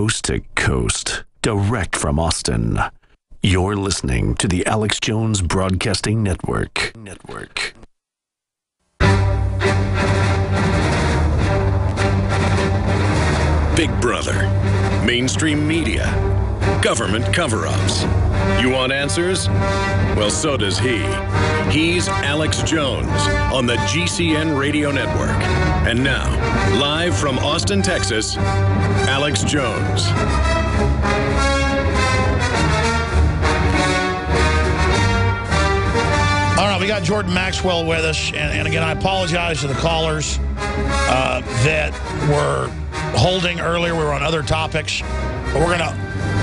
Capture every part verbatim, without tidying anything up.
coast to coast, direct from Austin. You're listening to the Alex Jones Broadcasting Network. Network. Big Brother, mainstream media, government cover-ups. You want answers? Well, so does he. He's Alex Jones on the G C N Radio Network. And now, live from Austin, Texas, Alex Jones. All right, we got Jordan Maxwell with us. And, and again, I apologize to the callers uh, that were holding earlier. We were on other topics. But we're going to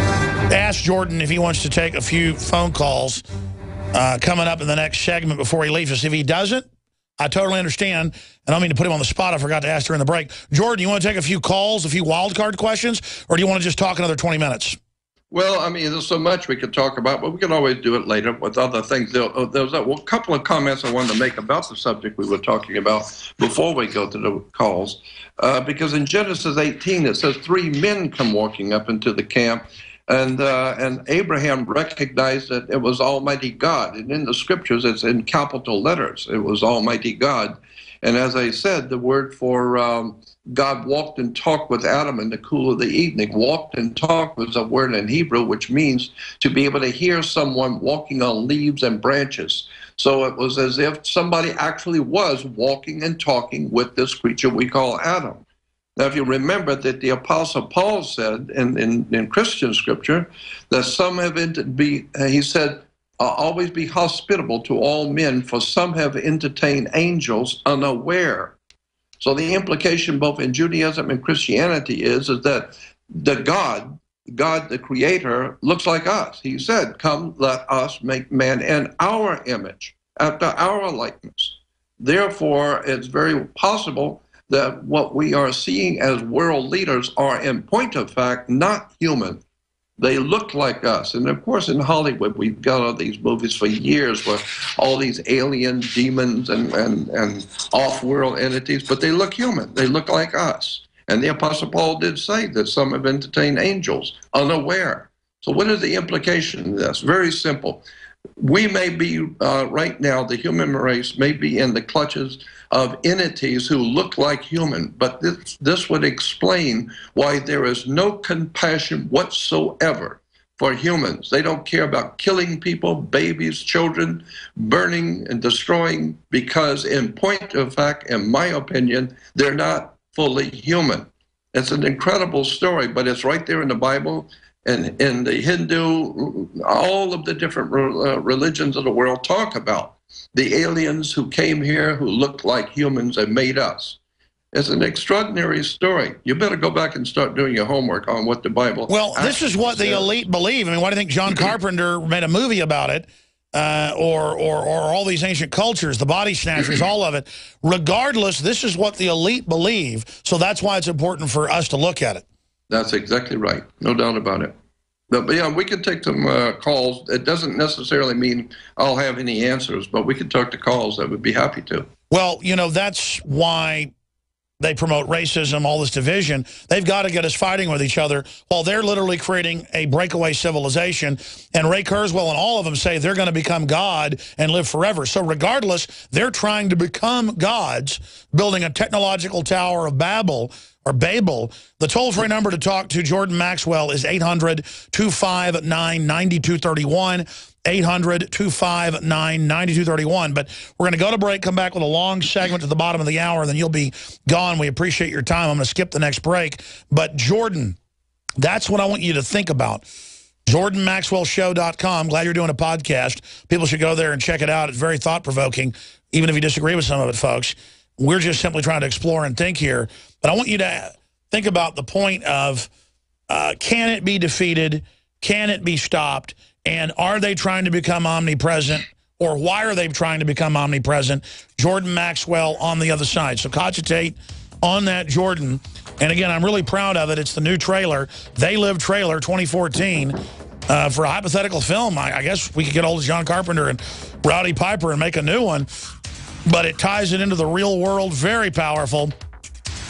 ask Jordan if he wants to take a few phone calls uh, coming up in the next segment before he leaves us. If he doesn't, I totally understand. I don't mean to put him on the spot. I forgot to ask during the break. Jordan, you want to take a few calls, a few wild card questions, or do you want to just talk another twenty minutes? Well, I mean, there's so much we could talk about, but we can always do it later with other things. There, there's a well, couple of comments I wanted to make about the subject we were talking about before we go to the calls. Uh, because in Genesis eighteen, it says three men come walking up into the camp, and uh, and Abraham recognized that it was Almighty God. And in the scriptures, it's in capital letters. It was Almighty God. And as I said, the word for um, God walked and talked with Adam in the cool of the evening. Walked and talked was a word in Hebrew, which means to be able to hear someone walking on leaves and branches. So it was as if somebody actually was walking and talking with this creature we call Adam. Now, if you remember that the Apostle Paul said in, in, in Christian scripture that some have entered, be, uh, he said, Uh, always be hospitable to all men, for some have entertained angels unaware. So the implication both in Judaism and Christianity is, is that the God, God the Creator, looks like us. He said, come, let us make man in our image, after our likeness. Therefore, it's very possible that what we are seeing as world leaders are, in point of fact, not human. They look like us. And of course, in Hollywood, we've got all these movies for years where all these alien demons and, and, and off-world entities, but they look human. They look like us. And the Apostle Paul did say that some have entertained angels unaware. So what is the implication of this? Very simple. We may be, uh, right now, the human race may be in the clutches of entities who look like human, but this, this would explain why there is no compassion whatsoever for humans. They don't care about killing people, babies, children, burning and destroying, because in point of fact, in my opinion, they're not fully human. It's an incredible story, but it's right there in the Bible. And in the Hindu, all of the different uh, religions of the world talk about the aliens who came here, who looked like humans and made us. It's an extraordinary story. You better go back and start doing your homework on what the Bible. Well, this is what the elite believe. I mean, why do you think John Carpenter made a movie about it? Uh, or, or, or all these ancient cultures, the body snatchers, all of it. Regardless, this is what the elite believe. So that's why it's important for us to look at it. That's exactly right. No doubt about it. But, but yeah, we can take some uh, calls. It doesn't necessarily mean I'll have any answers, but we can talk to calls. I would be happy to. Well, you know, that's why they promote racism, all this division. They've got to get us fighting with each other while they're literally creating a breakaway civilization. And Ray Kurzweil and all of them say they're going to become God and live forever. So regardless, they're trying to become gods, building a technological tower of Babel, or Babel. The toll-free number to talk to Jordan Maxwell is eight hundred, two five nine, nine two three one, eight hundred, two five nine, nine two three one. But we're going to go to break, come back with a long segment to the bottom of the hour, and then you'll be gone. We appreciate your time. I'm going to skip the next break. But Jordan, that's what I want you to think about. Jordan Maxwell Show dot com. Glad you're doing a podcast. People should go there and check it out. It's very thought-provoking, even if you disagree with some of it, folks. We're just simply trying to explore and think here. But I want you to think about the point of, uh, can it be defeated? Can it be stopped? And are they trying to become omnipresent? Or why are they trying to become omnipresent? Jordan Maxwell on the other side. So cogitate on that, Jordan. And again, I'm really proud of it. It's the new trailer, They Live trailer twenty fourteen. Uh, for a hypothetical film, I, I guess we could get old John Carpenter and Rowdy Piper and make a new one. But it ties it into the real world, very powerful.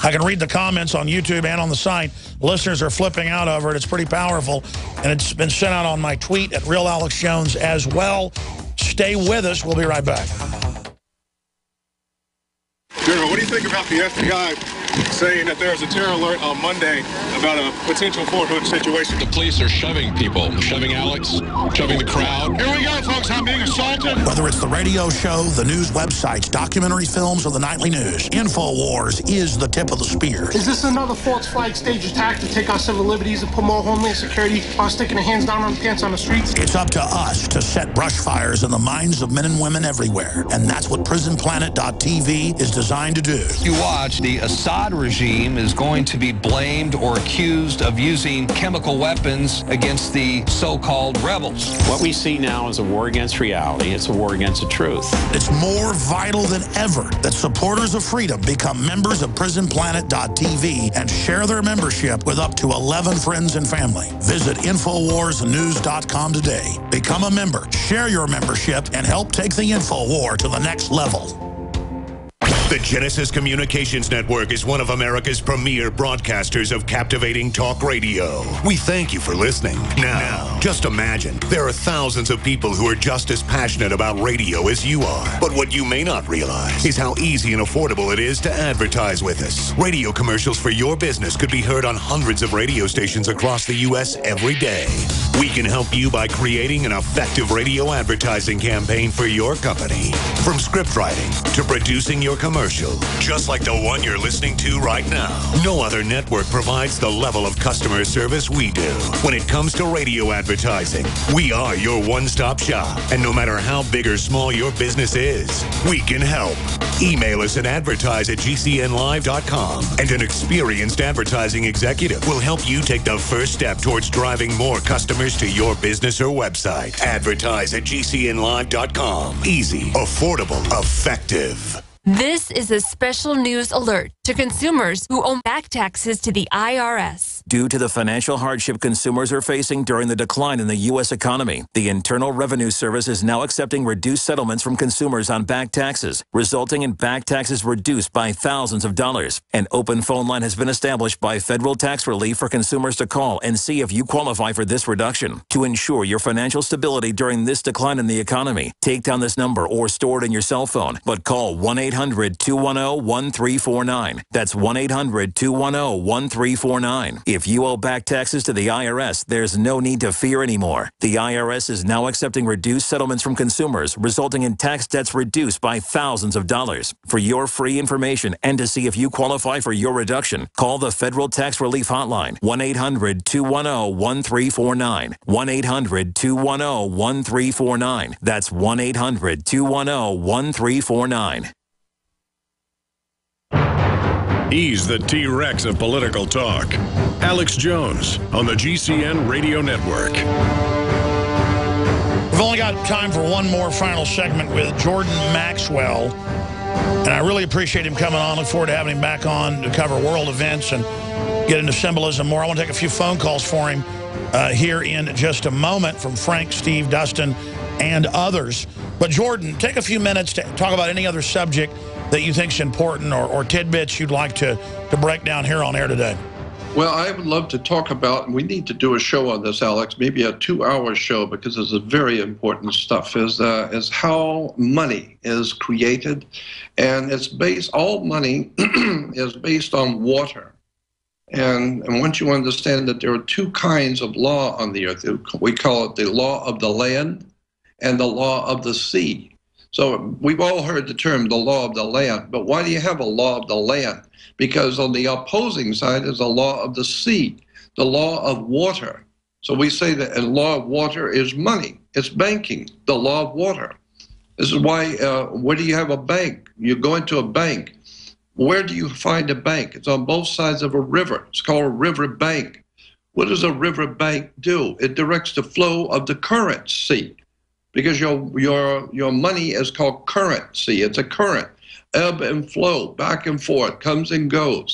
I can read the comments on YouTube and on the site. Listeners are flipping out over it. It's pretty powerful. And it's been sent out on my tweet at Real Alex Jones as well. Stay with us. We'll be right back. General, what do you think about the F B I saying that there's a terror alert on Monday about a potential Fort Hood situation? The police are shoving people, shoving Alex, shoving the crowd. Here we go, folks. I'm being assaulted. Whether it's the radio show, the news websites, documentary films, or the nightly news, InfoWars is the tip of the spear. Is this another false flag stage attack to take our civil liberties and put more homeland security while sticking their hands down on the pants on the streets? It's up to us to set brush fires in the minds of men and women everywhere. And that's what prison planet dot T V is designed to do. You watch, the Assad regime is going to be blamed or accused of using chemical weapons against the so-called rebels. What we see now is a war against reality. It's a war against the truth. It's more vital than ever that supporters of freedom become members of prison planet dot T V and share their membership with up to eleven friends and family. Visit Infowars News dot com today. Become a member, share your membership, and help take the InfoWar to the next level. The Genesis Communications Network is one of America's premier broadcasters of captivating talk radio. We thank you for listening. Now, just imagine, there are thousands of people who are just as passionate about radio as you are. But what you may not realize is how easy and affordable it is to advertise with us. Radio commercials for your business could be heard on hundreds of radio stations across the U S every day. We can help you by creating an effective radio advertising campaign for your company. From script writing to producing your commercial, just like the one you're listening to right now. No other network provides the level of customer service we do. When it comes to radio advertising, we are your one-stop shop. And no matter how big or small your business is, we can help. Email us at advertise at G C N live dot com, and an experienced advertising executive will help you take the first step towards driving more customers to your business or website. Advertise at G C N live dot com. Easy, affordable, effective. This is a special news alert to consumers who owe back taxes to the I R S. Due to the financial hardship consumers are facing during the decline in the U S economy, the Internal Revenue Service is now accepting reduced settlements from consumers on back taxes, resulting in back taxes reduced by thousands of dollars. An open phone line has been established by Federal Tax Relief for consumers to call and see if you qualify for this reduction. To ensure your financial stability during this decline in the economy, take down this number or store it in your cell phone, but call one eight hundred, two one zero, one three four nine. That's one eight hundred, two one zero, one three four nine. If you owe back taxes to the I R S, there's no need to fear anymore. The I R S is now accepting reduced settlements from consumers, resulting in tax debts reduced by thousands of dollars. For your free information and to see if you qualify for your reduction, call the Federal Tax Relief Hotline, one eight hundred, two one zero, one three four nine. one eight hundred, two one zero, one three four nine. That's one eight hundred, two one zero, one three four nine. He's the T-Rex of political talk. Alex Jones on the G C N Radio Network. We've only got time for one more final segment with Jordan Maxwell. And I really appreciate him coming on. Look forward to having him back on to cover world events and get into symbolism more. I want to take a few phone calls for him uh, here in just a moment from Frank, Steve, Dustin, and others. But Jordan, take a few minutes to talk about any other subject that you think is important or, or tidbits you'd like to, to break down here on air today. Well, I would love to talk about, and we need to do a show on this, Alex, maybe a two-hour show, because it's a very important stuff, is, uh, is how money is created. And it's based, all money is based on water. And, and once you understand that there are two kinds of law on the earth, we call it the law of the land and the law of the sea. So we've all heard the term the law of the land, but why do you have a law of the land? Because on the opposing side is a law of the sea, the law of water. So we say that a law of water is money. It's banking, the law of water. This is why, uh, where do you have a bank? You go into a bank. Where do you find a bank? It's on both sides of a river. It's called a river bank. What does a river bank do? It directs the flow of the currency. Because your your your money is called currency. It's a current, ebb and flow, back and forth, comes and goes.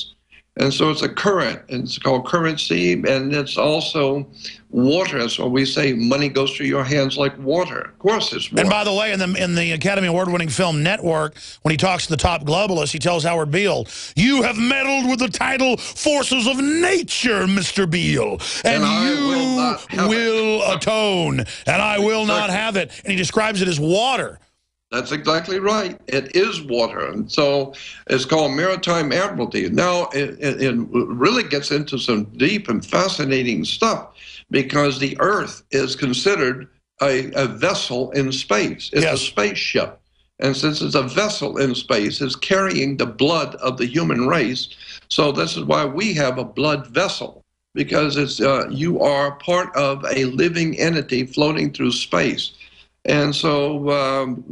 And so it's a current, and it's called currency, and it's also water. So we say money goes through your hands like water. Of course it's water. And by the way, in the, in the Academy Award-winning film Network, when he talks to the top globalists, he tells Howard Beale, you have meddled with the tidal forces of nature, Mister Beale, and, and you will, will atone, and I will exactly. not have it. And he describes it as water. That's exactly right. It is water. And so it's called maritime admiralty. Now, it, it, it really gets into some deep and fascinating stuff because the Earth is considered a, a vessel in space. It's yes. a spaceship. And since it's a vessel in space, it's carrying the blood of the human race. So this is why we have a blood vessel, because it's uh, you are part of a living entity floating through space. And so um,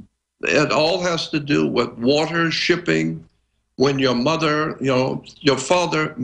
it all has to do with water, shipping. When your mother, you know, your father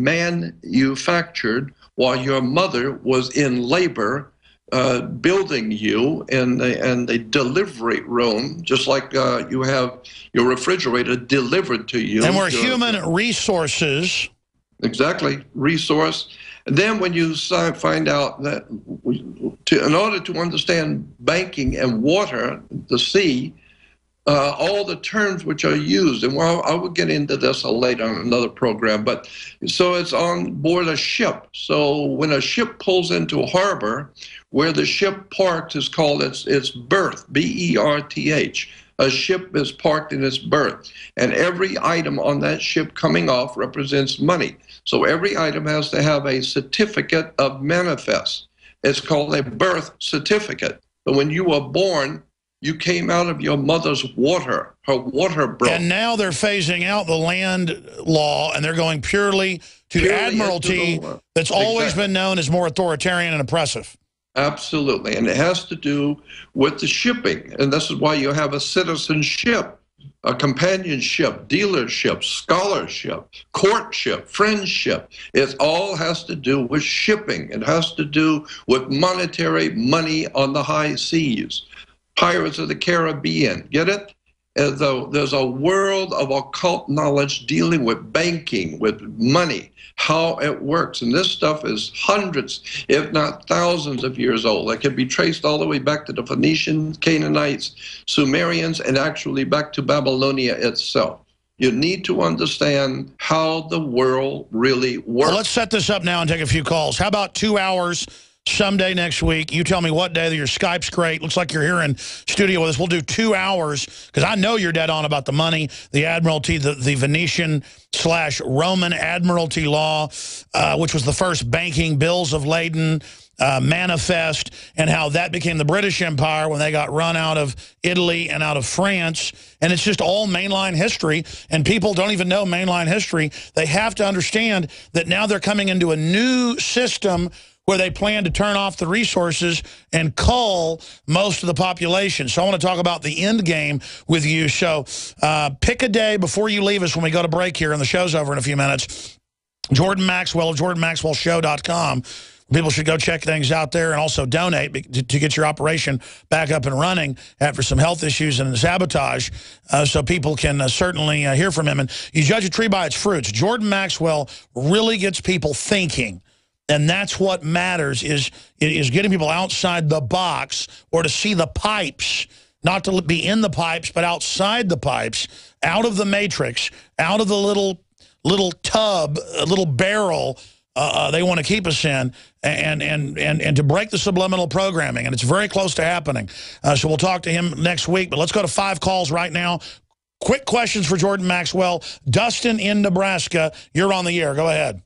manufactured while your mother was in labor, uh, building you in the, in the delivery room, just like uh, you have your refrigerator delivered to you. And we're your, human resources. Exactly, resource. And then when you find out that we, to, in order to understand banking and water, the sea, uh, all the terms which are used, and well, I will get into this later on another program, but so it's on board a ship. So when a ship pulls into a harbor, where the ship parks is called its, its berth, B E R T H. A ship is parked in its berth, and every item on that ship coming off represents money. So every item has to have a certificate of manifest. It's called a birth certificate. But when you were born, you came out of your mother's water. Her water broke. And now they're phasing out the land law, and they're going purely to purely admiralty the, that's always exactly. been known as more authoritarian and oppressive. Absolutely, and it has to do with the shipping, and this is why you have a citizenship, a companionship, dealership, scholarship, courtship, friendship. It all has to do with shipping. It has to do with monetary money on the high seas. Pirates of the Caribbean, get it? As though there's a world of occult knowledge dealing with banking, with money, how it works. And this stuff is hundreds, if not thousands of years old. It can be traced all the way back to the Phoenicians, Canaanites, Sumerians, and actually back to Babylonia itself. You need to understand how the world really works. Well, let's set this up now and take a few calls. How about two hours someday next week? You tell me what day. Your Skype's great. Looks like you're here in studio with us. We'll do two hours because I know you're dead on about the money, the Admiralty, the, the Venetian slash Roman Admiralty law, uh, which was the first banking bills of lading uh, manifest, and how that became the British Empire when they got run out of Italy and out of France. And it's just all mainline history, and people don't even know mainline history. They have to understand that now they're coming into a new system where they plan to turn off the resources and cull most of the population. So I want to talk about the end game with you. So uh, pick a day before you leave us when we go to break here, and the show's over in a few minutes. Jordan Maxwell of Jordan Maxwell Show dot com. People should go check things out there and also donate to, to get your operation back up and running after some health issues and sabotage, uh, so people can uh, certainly uh, hear from him. And you judge a tree by its fruits. Jordan Maxwell really gets people thinking. And that's what matters, is, is getting people outside the box, or to see the pipes, not to be in the pipes, but outside the pipes, out of the matrix, out of the little little tub, little barrel uh, they want to keep us in, and, and, and, and to break the subliminal programming. And it's very close to happening. Uh, so we'll talk to him next week. But let's go to five calls right now. Quick questions for Jordan Maxwell. Dustin in Nebraska, you're on the air. Go ahead.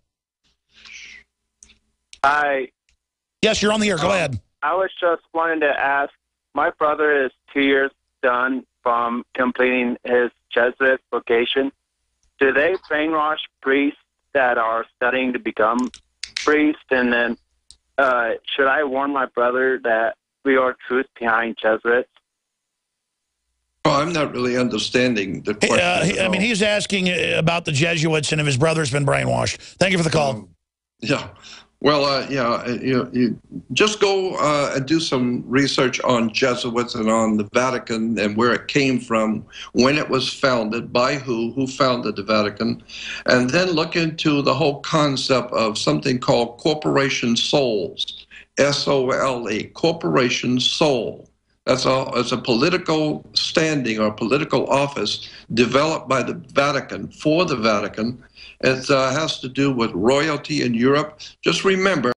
Hi. Yes, you're on the air. Go um, ahead. I was just wanting to ask, my brother is two years done from completing his Jesuit vocation. Do they brainwash priests that are studying to become priests? And then uh, should I warn my brother that we are truth behind Jesuits? Oh, I'm not really understanding the question. Uh, he, I mean, he's asking about the Jesuits and if his brother's been brainwashed. Thank you for the call. Um, Yeah. Well, uh, yeah, you, you just go uh, and do some research on Jesuits and on the Vatican and where it came from, when it was founded, by who, who founded the Vatican, and then look into the whole concept of something called corporation souls, S O L E, corporation soul. That's a, it's a political standing or political office developed by the Vatican for the Vatican. It uh, has to do with royalty in Europe. Just remember,